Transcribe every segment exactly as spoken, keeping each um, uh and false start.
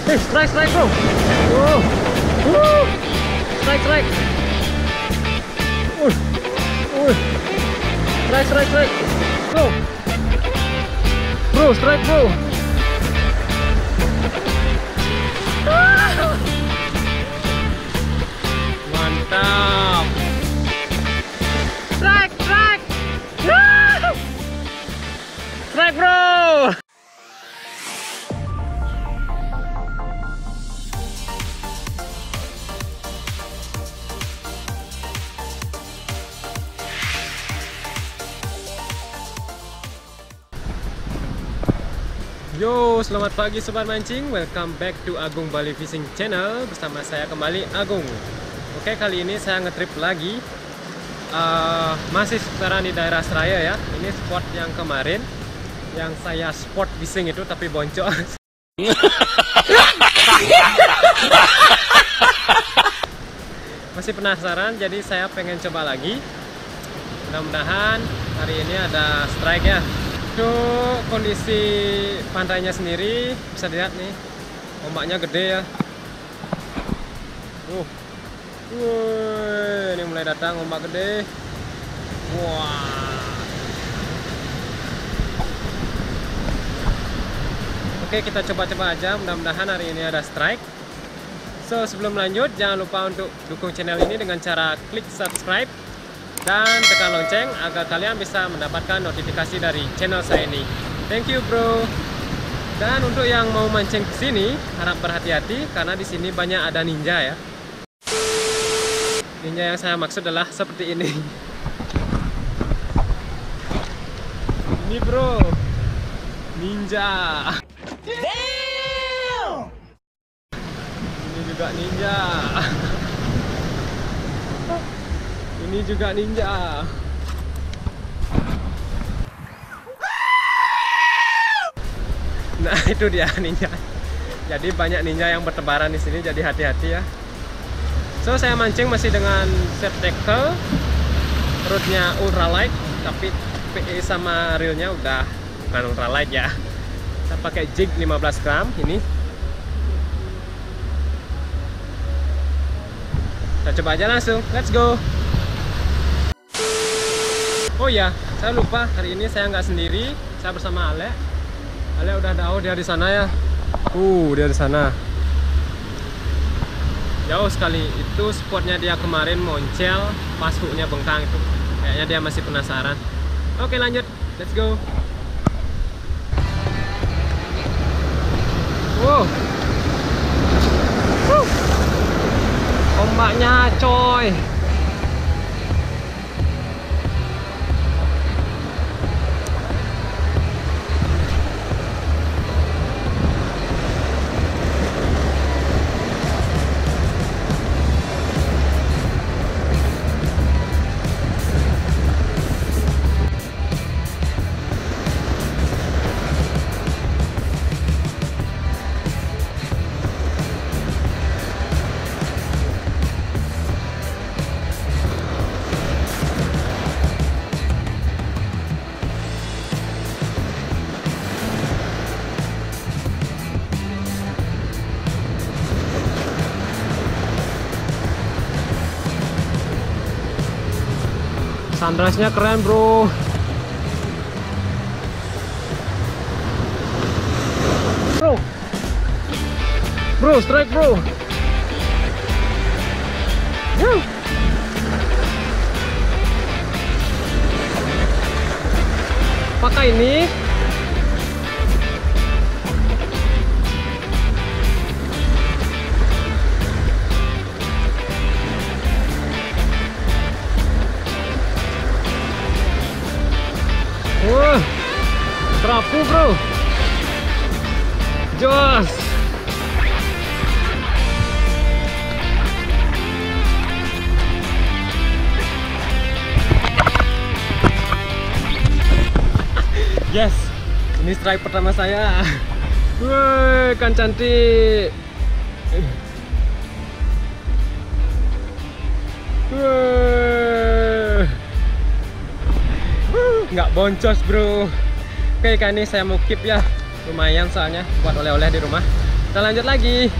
Hey, strike, strike, bro. Wow. Woo. Strike, strike. Uh. Uh. Strike, strike, strike. Bro. Bro, strike, bro. Ah. Mantap. Strike, strike. Ah. Strike, bro. Yo, selamat pagi sobat mancing. Welcome back to Agung Bali Fishing Channel. Bersama saya kembali Agung. Oke, kali ini saya ngetrip lagi. uh, Masih sekitaran di daerah Seraya ya. Ini spot yang kemarin yang saya sport fishing itu tapi boncok. Masih penasaran, jadi saya pengen coba lagi. Mudah-mudahan hari ini ada strike ya. Untuk kondisi pantainya sendiri bisa dilihat nih, ombaknya gede ya. Uh, uh, ini mulai datang ombak gede. Wah. Oke, kita coba-coba aja. Mudah-mudahan hari ini ada strike. So sebelum lanjut, jangan lupa untuk dukung channel ini dengan cara klik subscribe dan tekan lonceng agar kalian bisa mendapatkan notifikasi dari channel saya ini. Thank you bro. Dan untuk yang mau mancing ke sini harap berhati-hati karena di sini banyak ada ninja ya. Ninja yang saya maksud adalah seperti ini. Ini bro, ninja. Damn! Ini juga ninja. Ini juga ninja. Nah, itu dia ninja. Jadi banyak ninja yang bertebaran di sini, jadi hati-hati ya. So, saya mancing masih dengan set tackle, rootnya ultralight, tapi P E sama reelnya udah bukan ultralight ya. Saya pakai jig lima belas gram ini. Kita coba aja langsung. Let's go. Oh ya, saya lupa hari ini saya nggak sendiri, saya bersama Ale. Ale udah tahu dia di sana ya. Uh, dia di sana. Jauh sekali. Itu spotnya dia kemarin moncel, pas hooknya bengkang itu. Kayaknya dia masih penasaran. Oke, lanjut. Let's go. Wow. Wuh. Ombaknya coy. Sunrise-nya keren bro. Bro, bro, strike bro. Woo. Pakai ini. Wah, kerapu bro, jos. Yes, ini strike pertama saya. Wah, kan cantik. Wah. Nggak boncos bro. Oke, kali ini saya mau keep ya, lumayan soalnya buat oleh-oleh di rumah. Kita lanjut lagi.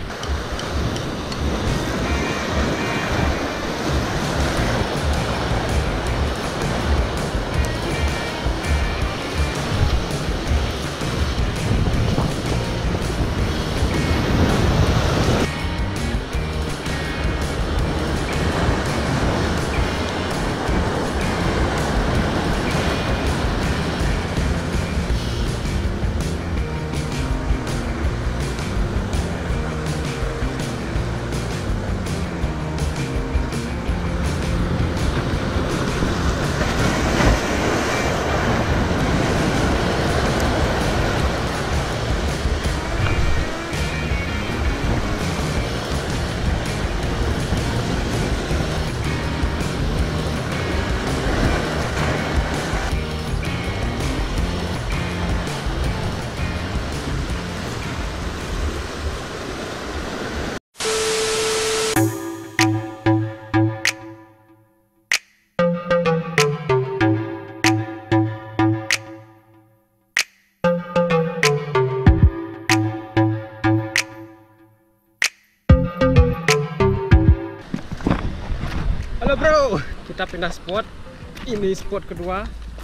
Halo bro, kita pindah spot. Ini spot kedua.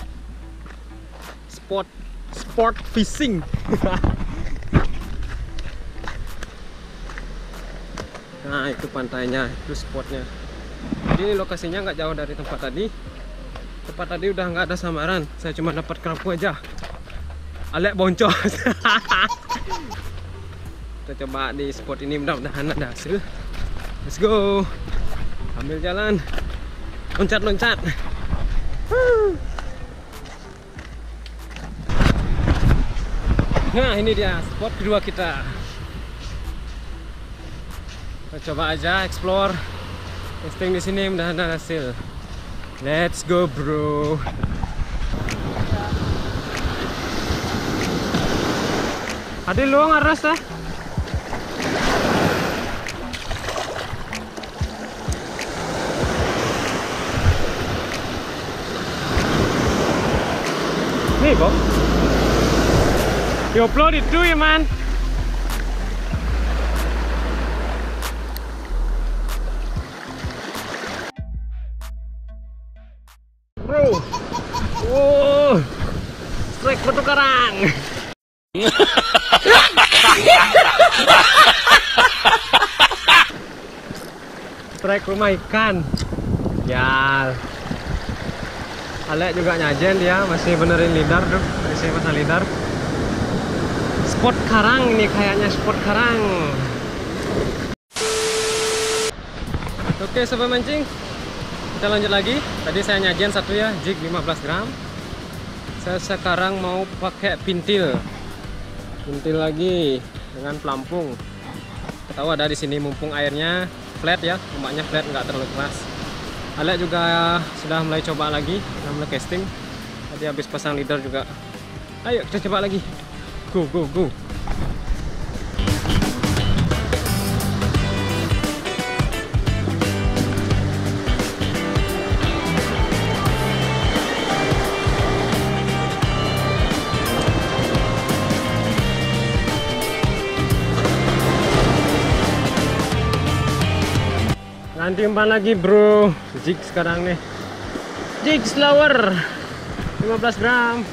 Spot sport fishing. Nah, itu pantainya, itu spotnya. Jadi lokasinya nggak jauh dari tempat tadi. Tempat tadi udah nggak ada samaran. Saya cuma dapat kerapu aja. Alek boncos. Kita coba di spot ini, mudah-mudahan ada hasil. Let's go. Ambil jalan, loncat-loncat. Nah, ini dia spot kedua kita. Kita coba aja explore, testing di sini, mudah-mudahan ada hasil. Let's go, bro. Ada lu ngaras ah? Nih, Bob. You upload it too, ya, man. Bro. Wow. Strike Batu Karang. Strike rumah ikan. Ya. Alek juga nyajen dia, masih benerin lidar tuh. Tadi saya pasang lidar. Spot karang ini kayaknya, spot karang. Oke, sobat mancing, kita lanjut lagi. Tadi saya nyajen satu ya, jig lima belas gram. Saya sekarang mau pakai pintil. Pintil lagi dengan pelampung. Tahu ada di sini, mumpung airnya flat ya, ombaknya flat, nggak terlalu keras. Alek juga sudah mulai coba lagi, sudah mulai casting. Tadi habis pasang leader juga. Ayo kita coba lagi. Go go go. Nanti umpan lagi, bro. Jig sekarang nih. Jig slower lima belas gram.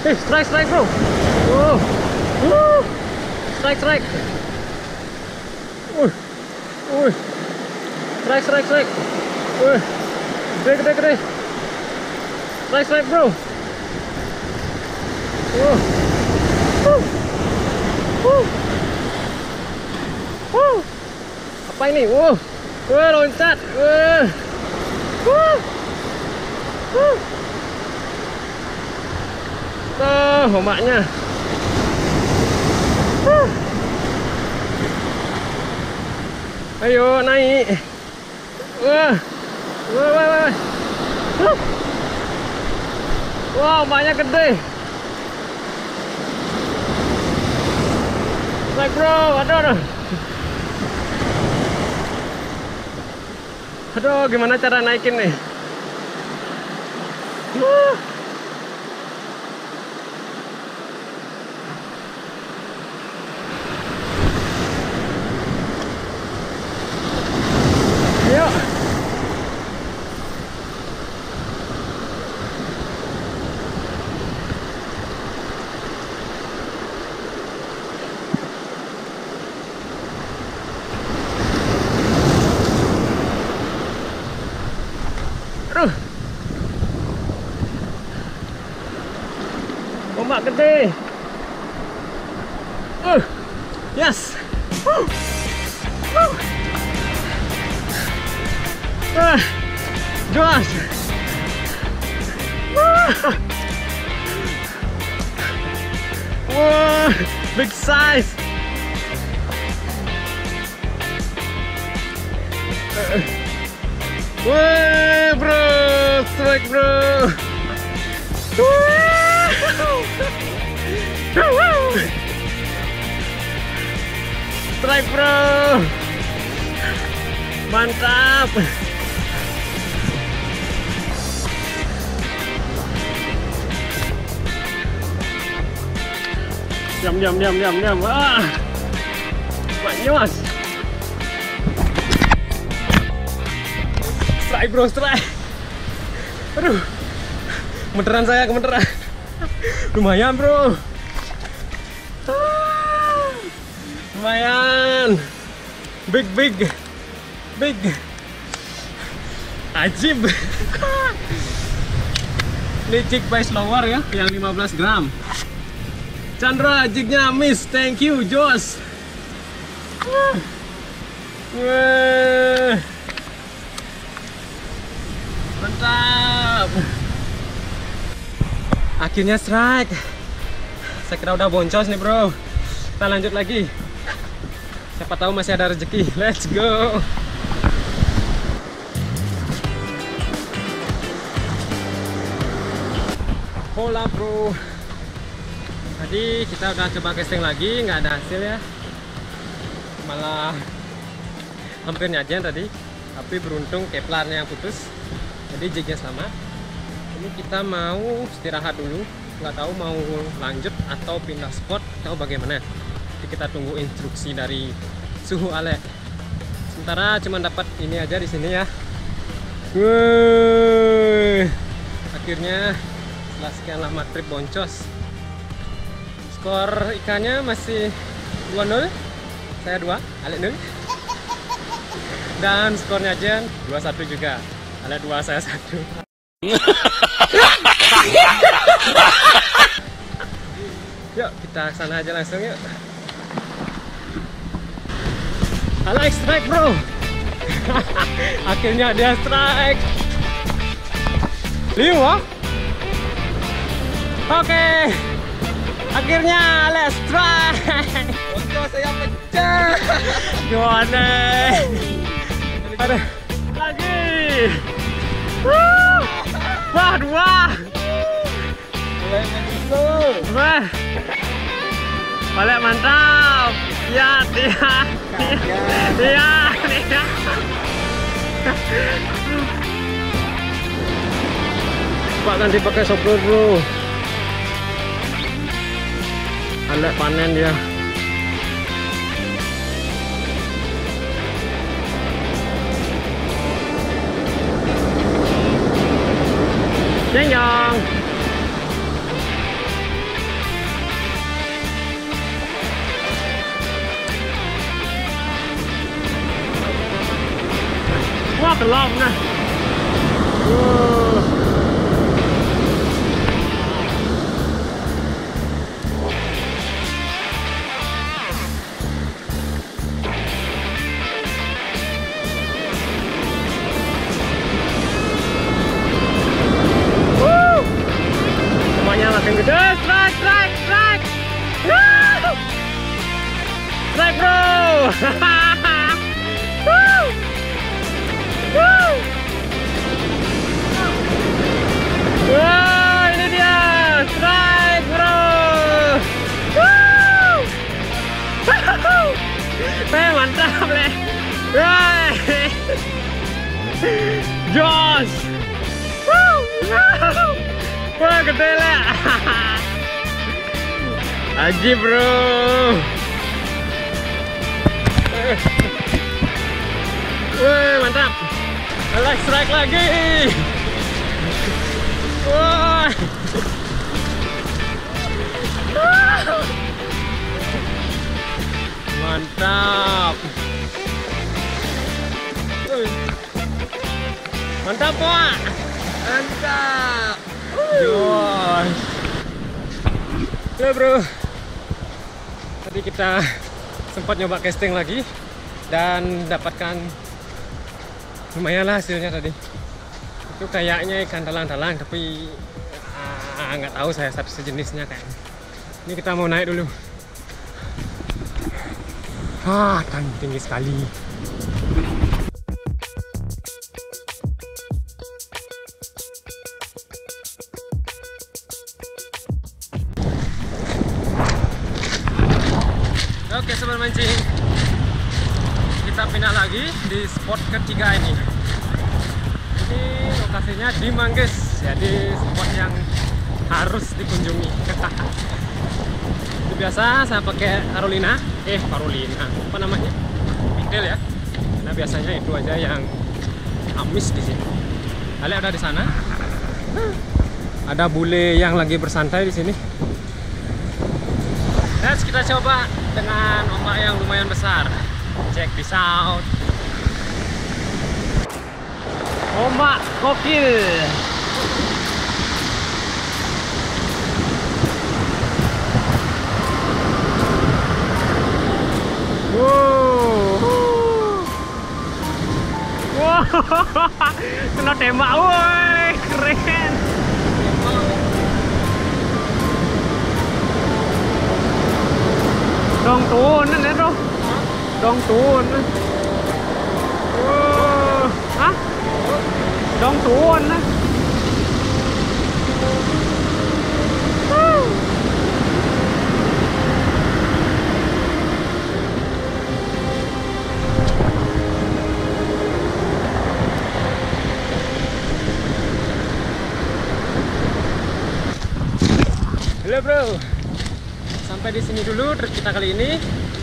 Eh, strike, strike bro. Wow. Woo. Strike, strike. Uh. Uh. Strike, strike, strike. Uh. Gede, gede, gede. Strike, strike bro. Wow. Woo. Woo. Woo. Apa ini? Wow. Wah, loncat. Wah. Wah. Wah. Oh, omaknya. Wah. Ayo naik. Wah. Wah, wah, wah. Wah. Wah, omaknya gede. Naik bro, aduh, aduh. Aduh, gimana cara naikin nih? Wah. Ayo. Aduh. Ombak gede. Uh. Yes. Woo. Woo. Ah. Josh. Wah. Wah, big size. Uh. Wah, bro, strike bro. Strike bro. Mantap. Diam, diam, diam, diam, diam. Ah, Mas. Strike bro, strike. Aduh, kementeran saya, kementeran. Lumayan bro. Ah, lumayan. Big, big, big. Ajib. Ini jig by slower ya, yang lima belas gram. Chandra, jignya miss. Thank you, Josh. Wah. Mantap. Akhirnya strike. Saya kira udah boncos nih bro. Kita lanjut lagi. Siapa tahu masih ada rezeki. Let's go. Hola bro. Tadi kita udah coba casting lagi, nggak ada hasil ya. Malah hampir nyajian tadi. Tapi beruntung keplarnya yang putus. Jadi jignya selamat. Ini kita mau istirahat dulu, nggak tahu mau lanjut atau pindah spot atau bagaimana. Jadi kita tunggu instruksi dari suhu Ale. Sementara cuma dapat ini aja di sini ya. Wuh. Akhirnya setelah sekian lama trip boncos. Skor ikannya masih dua nol. Saya dua, Ale nol. Dan skornya aja dua satu juga. Ale dua, saya satu. Yuk kita sana aja langsung yuk. Alex strike bro. Akhirnya dia strike. Lima. Oke. Akhirnya Alex strike. Untuk saya pecah. Gimana? Ada lagi. Wah, dua. Mulai menyusul. Wah. Balik mantap. Ya, dia. Dia, dia. Pak ganti pakai sopir bro. Ada panen dia. Jeng jeng. kelom nah. Wow. Woo. Semuanya makin gede. Strike, strike, strike. Woo. Strike bro. Woo. Woo. Wah, ini dia strike bro. Woo. Eh, mantap leh. Wah. Jos. Woo. Wah, gede leh. Aji bro. Wah, mantap. Lagi strike lagi. Wah. Mantap. Mantap, Pak. Mantap. Jos. Ya, bro. Tadi kita sempat nyoba casting lagi dan dapatkan lumayan lah hasilnya tadi. Itu kayaknya ikan talang-talang, tapi nggak uh, tahu saya sejenisnya kayaknya. Ini kita mau naik dulu. Ah, kan tinggi sekali. Oke, sobat mancing, kita pindah lagi di spot ketiga ini. Ini lokasinya di Manggis, jadi spot yang harus dikunjungi. Itu biasa saya pakai Carolina, eh Carolina, apa namanya? Pigtail ya. Nah biasanya itu aja yang amis di sini. Kalian ada di sana? Ada bule yang lagi bersantai di sini. Let's kita coba dengan ombak yang lumayan besar. Check this out. Ombak gokil. Wow. Wow. Kena tembak, woi, keren. Dong tuôn đó bro. Dong tuôn. Wow. Hả? Dong tuôn đó. Halo bro. Sampai di sini dulu trip kita kali ini.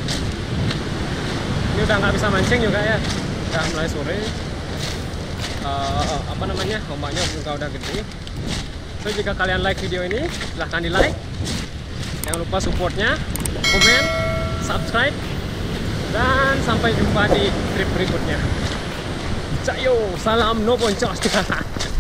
Ini udah nggak bisa mancing juga ya, udah mulai sore. Uh, apa namanya, ombaknya juga udah gede. So jika kalian like video ini, silahkan di like. Jangan lupa supportnya, komen, subscribe, dan sampai jumpa di trip berikutnya. Cayo, salam no boncos.